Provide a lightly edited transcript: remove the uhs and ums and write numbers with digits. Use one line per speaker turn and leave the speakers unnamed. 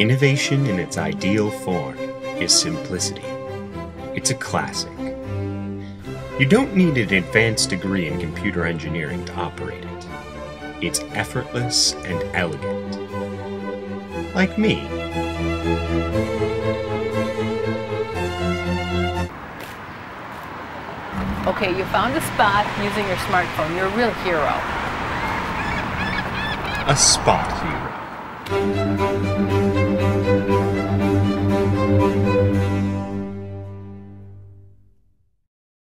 Innovation in its ideal form is simplicity. It's a classic. You don't need an advanced degree in computer engineering to operate it. It's effortless and elegant. Like me.
Okay, you found a spot using your smartphone. You're a real hero.
A spot hero.